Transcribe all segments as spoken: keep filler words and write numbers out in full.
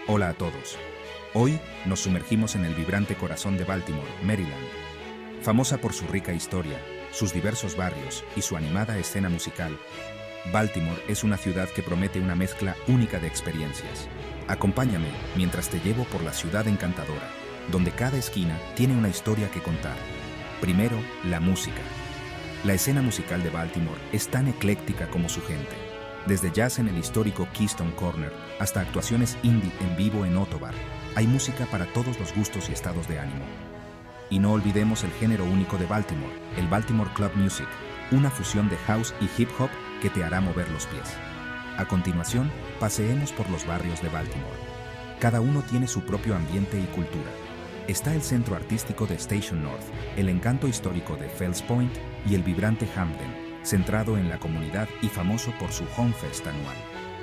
Hola a todos. Hoy nos sumergimos en el vibrante corazón de Baltimore, Maryland. Famosa por su rica historia, sus diversos barrios y su animada escena musical, Baltimore es una ciudad que promete una mezcla única de experiencias. Acompáñame mientras te llevo por la ciudad encantadora, donde cada esquina tiene una historia que contar. Primero, la música. La escena musical de Baltimore es tan ecléctica como su gente. Desde jazz en el histórico Keystone Corner hasta actuaciones indie en vivo en Ottobar, hay música para todos los gustos y estados de ánimo. Y no olvidemos el género único de Baltimore, el Baltimore Club Music, una fusión de house y hip hop que te hará mover los pies. A continuación, paseemos por los barrios de Baltimore. Cada uno tiene su propio ambiente y cultura. Está el centro artístico de Station North, el encanto histórico de Fells Point y el vibrante Hamden, centrado en la comunidad y famoso por su Home Fest anual.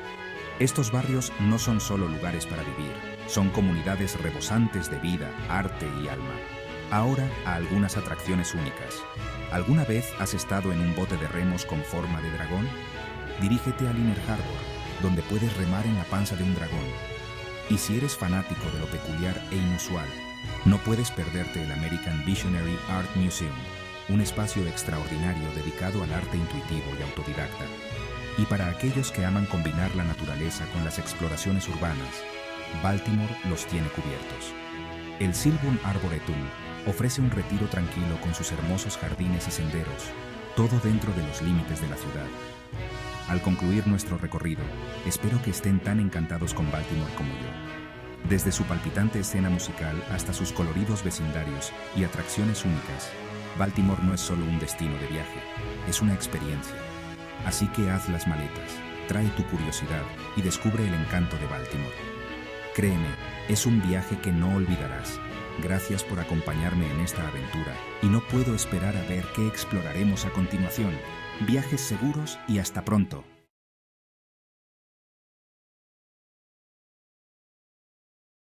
Estos barrios no son solo lugares para vivir, son comunidades rebosantes de vida, arte y alma. Ahora a algunas atracciones únicas. ¿Alguna vez has estado en un bote de remos con forma de dragón? Dirígete al Inner Harbor, donde puedes remar en la panza de un dragón. Y si eres fanático de lo peculiar e inusual, no puedes perderte el American Visionary Art Museum, un espacio extraordinario dedicado al arte intuitivo y autodidacta. Y para aquellos que aman combinar la naturaleza con las exploraciones urbanas, Baltimore los tiene cubiertos. El Sylvan Arboretum ofrece un retiro tranquilo con sus hermosos jardines y senderos, todo dentro de los límites de la ciudad. Al concluir nuestro recorrido, espero que estén tan encantados con Baltimore como yo. Desde su palpitante escena musical hasta sus coloridos vecindarios y atracciones únicas, Baltimore no es solo un destino de viaje, es una experiencia. Así que haz las maletas, trae tu curiosidad y descubre el encanto de Baltimore. Créeme, es un viaje que no olvidarás. Gracias por acompañarme en esta aventura y no puedo esperar a ver qué exploraremos a continuación. Viajes seguros y hasta pronto.